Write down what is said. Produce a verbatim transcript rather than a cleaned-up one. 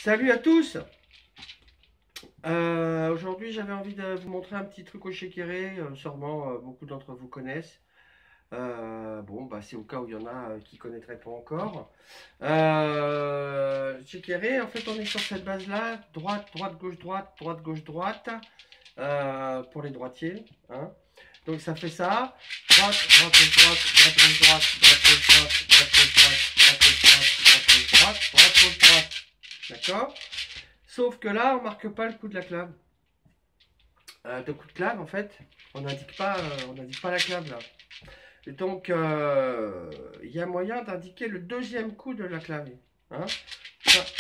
Salut à tous. Euh, Aujourd'hui j'avais envie de vous montrer un petit truc au Shekere, euh, sûrement euh, beaucoup d'entre vous connaissent. Euh, bon bah c'est au cas où il y en a euh, qui ne connaîtraient pas encore. Euh, Shekere, en fait on est sur cette base là, droite, droite, gauche, droite, droite, gauche, droite, euh, pour les droitiers. Hein. Donc ça fait ça, droite, droite, gauche, droite, droite, gauche, droite, droite, gauche, droite, droite, gauche, droite, droite, gauche, droite, droite, gauche, droite, droite, gauche, droite. D'accord? Sauf que là, on marque pas le coup de la clave. Euh, de coup de clave, en fait, on n'indique pas, euh, on n'indique pas la clave là. Et donc, euh, il y a moyen d'indiquer le deuxième coup de la clave. Hein. Ça,